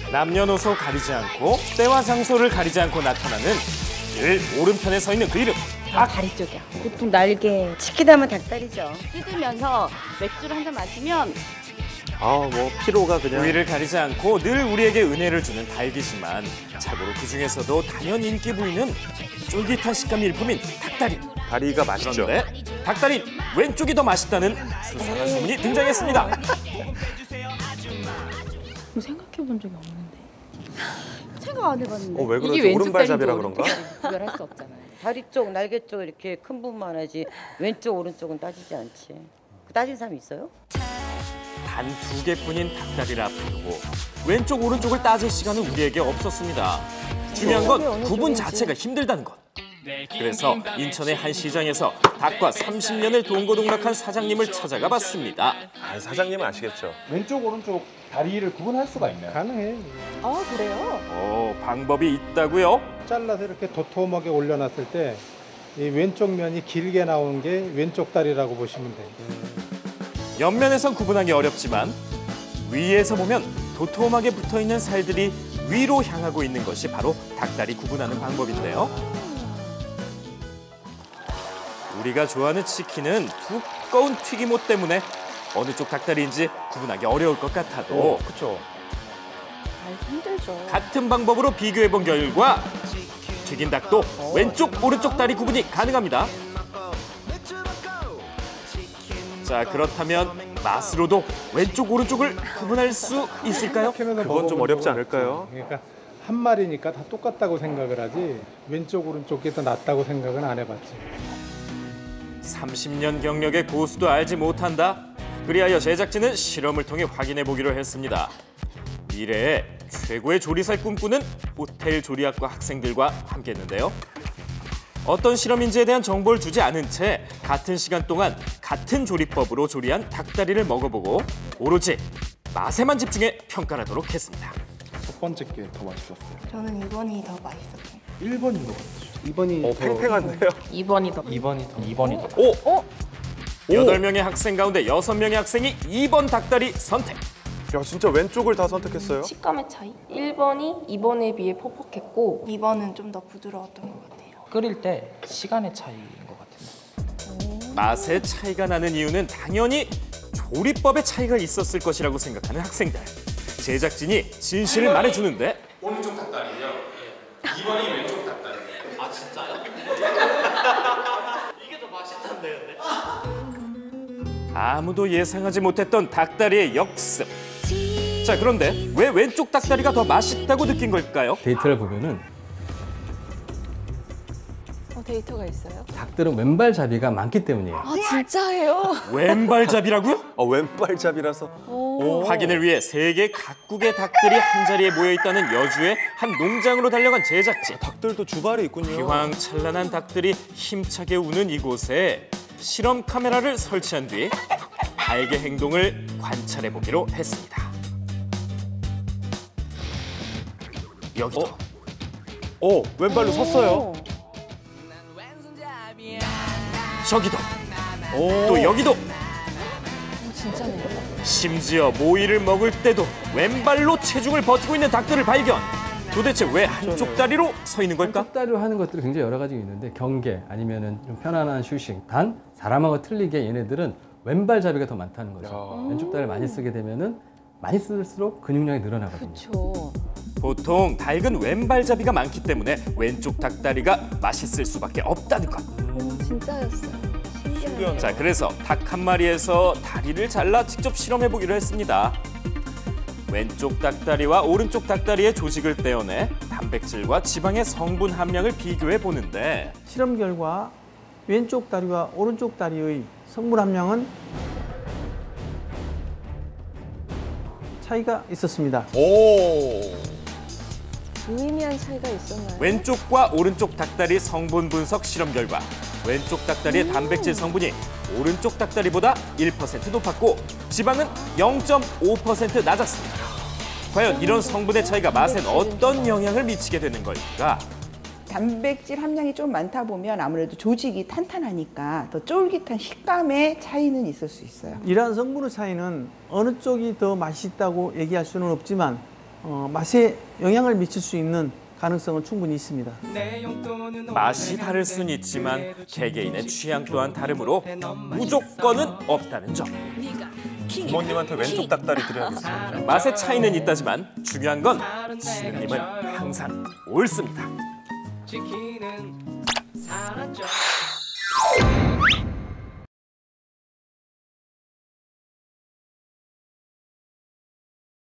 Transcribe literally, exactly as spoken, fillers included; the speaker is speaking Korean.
남녀노소 가리지 않고 때와 장소를 가리지 않고 나타나는 늘 오른편에 서 있는 그 이름. 아, 다리 쪽이야. 보통 날개 치키다면 닭다리죠. 뜯으면서 맥주를 한 잔 마시면 아, 뭐 피로가 그냥. 부위를 가리지 않고 늘 우리에게 은혜를 주는 닭이지만 자고로 그 중에서도 단연 인기 부위는 쫄깃한 식감이 일품인 닭다리. 다리가 맛있죠. 그런데 닭다리 왼쪽이 더 맛있다는 수상한 소문이 등장했습니다. 생각해 본 적이 없는데. 생각 안 해봤는데. 어, 왜 그러지? 이게 오른발잡이라 왼쪽 그런가? 구별할 수 없잖아요. 다리 쪽, 날개 쪽 이렇게 큰 부분만 하지 왼쪽, 오른쪽은 따지지 않지. 따진 사람이 있어요? 단 두 개뿐인 닭다리를 앞에 두고 왼쪽 오른쪽을 따질 시간은 우리에게 없었습니다. 중요한 건 구분 자체가 힘들다는 것. 그래서 인천의 한 시장에서 닭과 삼십 년을 동고동락한 사장님을 찾아가 봤습니다. 아, 사장님은 아시겠죠. 왼쪽 오른쪽 다리를 구분할 수가 있나요? 가능해. 아 그래요? 오, 방법이 있다고요? 잘라서 이렇게 도톰하게 올려놨을 때 이 왼쪽 면이 길게 나오는 게 왼쪽 다리라고 보시면 돼요. 옆면에선 구분하기 어렵지만 위에서 보면 도톰하게 붙어있는 살들이 위로 향하고 있는 것이 바로 닭다리 구분하는 방법인데요. 우리가 좋아하는 치킨은 두꺼운 튀김옷 때문에 어느 쪽 닭다리인지 구분하기 어려울 것 같아도 그렇죠. 아 힘들죠. 같은 방법으로 비교해본 결과 튀긴 닭도 왼쪽, 오른쪽 다리 구분이 가능합니다. 자, 그렇다면 맛으로도 왼쪽, 오른쪽을 구분할 수 있을까요? 그건 좀 어렵지 않을까요? 그러니까 한 마리니까 다 똑같다고 생각을 하지 왼쪽 오른쪽이 더 낫다고 생각은 안 해봤지. 삼십 년 경력의 고수도 알지 못한다. 그리하여 제작진은 실험을 통해 확인해 보기로 했습니다. 미래의 최고의 조리사를 꿈꾸는 호텔 조리학과 학생들과 함께했는데요. 어떤 실험인지에 대한 정보를 주지 않은 채 같은 시간 동안 같은 조리법으로 조리한 닭다리를 먹어보고 오로지 맛에만 집중해 평가를 하도록 했습니다. 첫 번째 게 더 맛있었어요. 저는 이 번이 더 맛있었어요. 일 번인 것 같아요. 이 번이 어, 팽팽한데요? 이 번이 더. 이 번이 더. 이 번이 더. 오! 어? 여덟 명의 학생 가운데 여섯 명의 학생이 이 번 닭다리 선택. 야, 진짜 왼쪽을 다 선택했어요? 식감의 차이. 일 번이 이 번에 비해 퍽퍽했고 이 번은 좀 더 부드러웠던 것 같아요. 끓일 때 시간의 차이인 것 같은데. 맛의 차이가 나는 이유는 당연히 조리법의 차이가 있었을 것이라고 생각하는 학생들. 제작진이 진실을 말해주는데 오른쪽 닭다리요. 이 번이 왼쪽 닭다리. 아 진짜요? 이게 더 맛있던데요, 근데? 아무도 예상하지 못했던 닭다리의 역습. 자, 그런데 왜 왼쪽 닭다리가 더 맛있다고 느낀 걸까요? 데이터를 보면은 어, 데이터가 있어요? 닭들은 왼발잡이가 많기 때문이에요. 아 진짜예요? 왼발잡이라고요? 어, 왼발잡이라서. 오. 확인을 위해 세계 각국의 닭들이 한자리에 모여 있다는 여주의 한 농장으로 달려간 제작진. 닭들도 주발이 있군요. 휘황찬란한 닭들이 힘차게 우는 이곳에 실험 카메라를 설치한 뒤 닭의 행동을 관찰해 보기로 했습니다. 여기도. 어? 오, 왼발로 섰어요. 저기도. 또 여기도. 진짜네요. 심지어 모이를 먹을 때도 왼발로 체중을 버티고 있는 닭들을 발견. 도대체 왜 한쪽 다리로 서 있는 걸까? 한쪽 다리로 하는 것들이 굉장히 여러 가지가 있는데 경계 아니면은 좀 편안한 휴식. 단 사람하고 틀리게 얘네들은 왼발잡이가 더 많다는 거죠. 야. 왼쪽 다리를 많이 쓰게 되면은 많이 쓸수록 근육량이 늘어나거든요. 그렇죠. 보통 닭은 왼발잡이가 많기 때문에 왼쪽 닭다리가 맛있을 수밖에 없다는 것. 오 진짜였어요. 신기하네. 자, 그래서 닭 한 마리에서 다리를 잘라 직접 실험해 보기로 했습니다. 왼쪽 닭다리와 오른쪽 닭다리의 조직을 떼어내 단백질과 지방의 성분 함량을 비교해 보는데 실험 결과 왼쪽 다리와 오른쪽 다리의 성분 함량은 차이가 있었습니다. 오. 유의미한 차이가 있었나요? 왼쪽과 오른쪽 닭다리 성분 분석 실험 결과 왼쪽 닭다리의 음. 단백질 성분이 오른쪽 닭다리보다 일 퍼센트 높았고 지방은 영 점 오 퍼센트 낮았습니다. 과연 이런 성분의 차이가 맛엔 어떤 영향을 미치게 되는 걸까? 단백질 함량이 좀 많다 보면 아무래도 조직이 탄탄하니까 더 쫄깃한 식감의 차이는 있을 수 있어요. 이러한 성분의 차이는 어느 쪽이 더 맛있다고 얘기할 수는 없지만 어, 맛에 영향을 미칠 수 있는 가능성은 충분히 있습니다. 맛이 다를 순 있지만 개개인의 취향 또한 다르므로 무조건은 없다는 점. 부모님한테 왼쪽 닭다리 드려야겠어요. 맛의 차이는 있다지만 중요한 건 신우님은 항상 옳습니다. 지키는